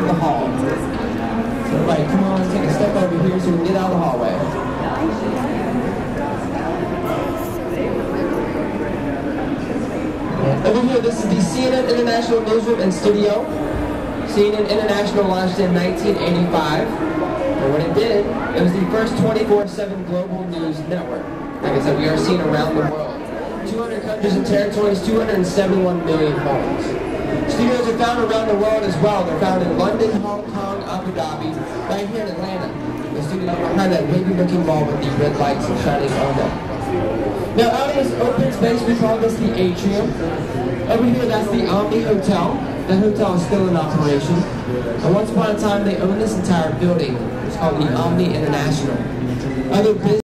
of the hall. So everybody, come on, take a step over here so we can get out of the hallway. Over here, this is the CNN International Newsroom and Studio. CNN International launched in 1985. And what it did, it was the first 24/7 global news network. Like I said, we are seen around the world. 200 countries and territories, 271 million homes. Studios are found around the world as well. They're found in London, Hong Kong, Abu Dhabi, right here in Atlanta. The studio behind that wavy-looking wall with the red lights shining on them. Now, out in this open space, we call this the atrium. Over here, that's the Omni Hotel. The hotel is still in operation. And once upon a time, they owned this entire building. It's called the Omni International. Other business